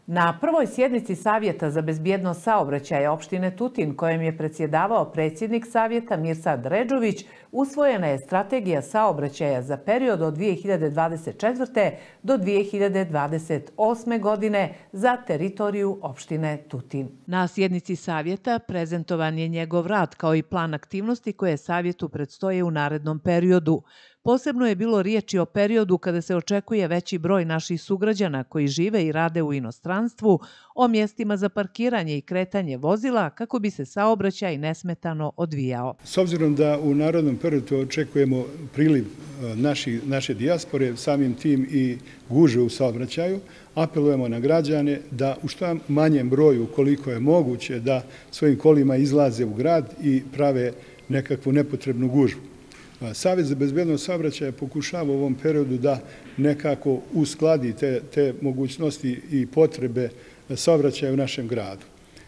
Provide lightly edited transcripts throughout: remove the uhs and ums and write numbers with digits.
Na prvoj sjednici Savjeta za bezbjednost saobraćaja opštine Tutin, kojem je predsjedavao predsjednik Savjeta Mirsad Redžović, usvojena je strategija saobraćaja za period od 2024. do 2028. godine za teritoriju opštine Tutin. Na sjednici Savjeta prezentovan je njegov rad kao i plan aktivnosti koje Savjetu predstoje u narednom periodu. Posebno je bilo riječi o periodu kada se očekuje veći broj naših sugrađana koji žive i rade u inostranstvu, o mjestima za parkiranje i kretanje vozila kako bi se saobraćaj nesmetano odvijao. S obzirom da u narodnom periodu očekujemo priliv naše dijaspore, samim tim i gužve u saobraćaju, apelujemo na građane da u što manjem broju, koliko je moguće, da svojim kolima izlaze u grad i prave nekakvu nepotrebnu gužvu. Savjet za bezbjednost saobraćaja pokušava u ovom periodu da nekako uskladi te mogućnosti i potrebe saobraćaja u našem gradu.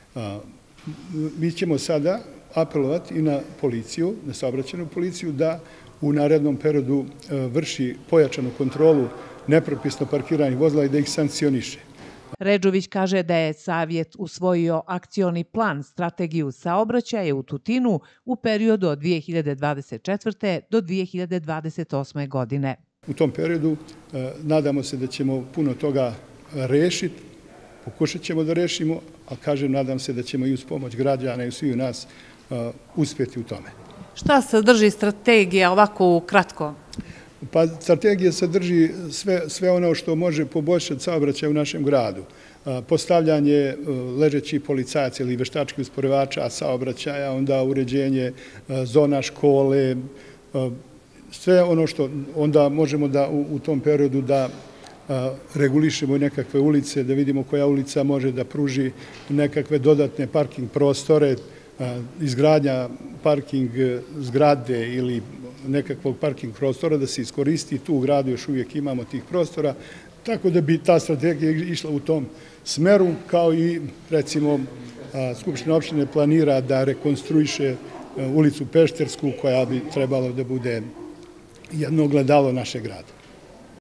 Mi ćemo sada apelovati i na policiju, na saobraćajnu policiju, da u narednom periodu vrši pojačanu kontrolu nepropisno parkiranih vozila i da ih sankcioniše. Redžović kaže da je Savjet usvojio akcioni plan strategiju saobraćaja u Tutinu u periodu od 2024. do 2028. godine. U tom periodu nadamo se da ćemo puno toga rešiti, pokušat ćemo da rešimo, a kažem, nadam se da ćemo i uz pomoć građana i svi u nas uspjeti u tome. Šta sadrži strategija ovako ukratko? Pa strategija sadrži sve ono što može poboljšati saobraćaj u našem gradu. Postavljanje ležećih policajaca ili veštačkih usporivača saobraćaja, onda uređenje zona škole, sve ono što onda možemo da u tom periodu da regulišemo nekakve ulice, da vidimo koja ulica može da pruži nekakve dodatne parking prostore, izgradnja parking zgrade ili nekakvog parking prostora da se iskoristi. Tu u gradu još uvijek imamo tih prostora, tako da bi ta strategija išla u tom smeru, kao i recimo Skupština opštine planira da rekonstruiše ulicu Peštersku koja bi trebalo da bude jedno ogledalo našeg grada.